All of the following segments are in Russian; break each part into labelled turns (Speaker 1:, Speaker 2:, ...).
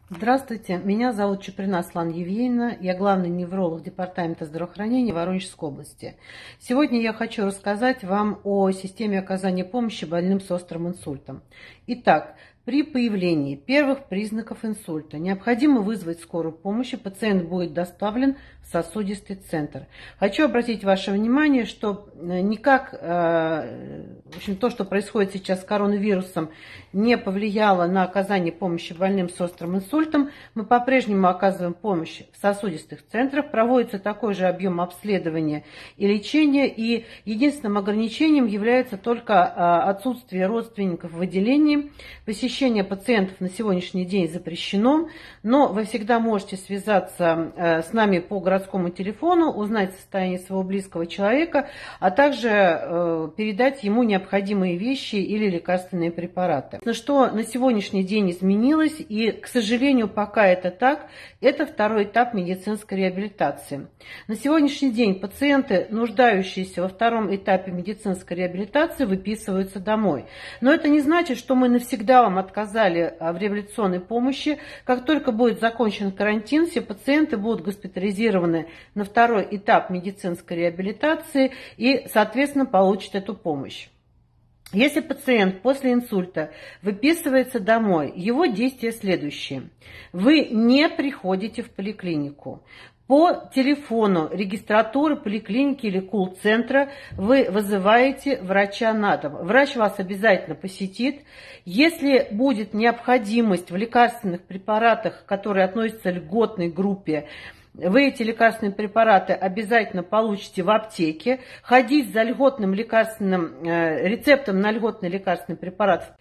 Speaker 1: Здравствуйте, меня зовут Чуприна Аслан Евгеньевна, я главный невролог Департамента здравоохранения Воронежской области. Сегодня я хочу рассказать вам о системе оказания помощи больным с острым инсультом. Итак, при появлении первых признаков инсульта необходимо вызвать скорую помощь, и пациент будет доставлен в сосудистый центр. Хочу обратить ваше внимание, что никак то, что происходит сейчас с коронавирусом, не повлияло на оказание помощи больным с острым инсультом. Мы по-прежнему оказываем помощь в сосудистых центрах, проводится такой же объем обследования и лечения, и единственным ограничением является только отсутствие родственников в отделении. Посещение пациентов на сегодняшний день запрещено, но вы всегда можете связаться с нами по городскому телефону, узнать состояние своего близкого человека, а также передать ему необходимые вещи или лекарственные препараты. Что на сегодняшний день изменилось, и, к сожалению, пока это так, это второй этап медицинской реабилитации. На сегодняшний день пациенты, нуждающиеся во втором этапе медицинской реабилитации, выписываются домой. Но это не значит, что мы навсегда вам отказали в реабилитационной помощи. Как только будет закончен карантин, все пациенты будут госпитализированы на второй этап медицинской реабилитации и, соответственно, получат эту помощь. Если пациент после инсульта выписывается домой, его действия следующие. Вы не приходите в поликлинику. По телефону регистратуры поликлиники или колл-центра вы вызываете врача на дом. Врач вас обязательно посетит. Если будет необходимость в лекарственных препаратах, которые относятся к льготной группе, вы эти лекарственные препараты обязательно получите в аптеке. Ходить за льготным лекарственным рецептом на льготный лекарственный препарат,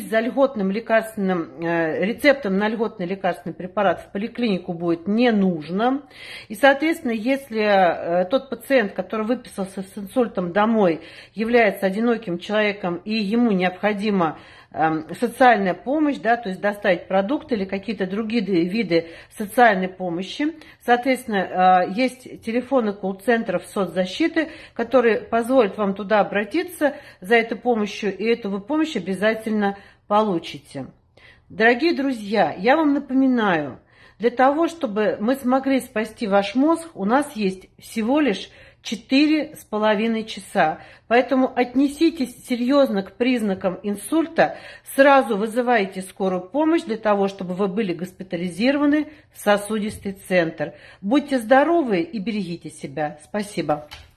Speaker 1: рецептом на льготный лекарственный препарат в поликлинику будет не нужно. И, соответственно, если тот пациент, который выписался с инсультом домой, является одиноким человеком и ему необходимо социальная помощь, то есть доставить продукты или какие-то другие виды социальной помощи. Соответственно, есть телефоны колл-центров соцзащиты, которые позволят вам туда обратиться за этой помощью, и эту вы помощь обязательно получите. Дорогие друзья, я вам напоминаю, для того, чтобы мы смогли спасти ваш мозг, у нас есть всего лишь 4,5 часа. Поэтому отнеситесь серьезно к признакам инсульта, сразу вызывайте скорую помощь для того, чтобы вы были госпитализированы в сосудистый центр. Будьте здоровы и берегите себя. Спасибо.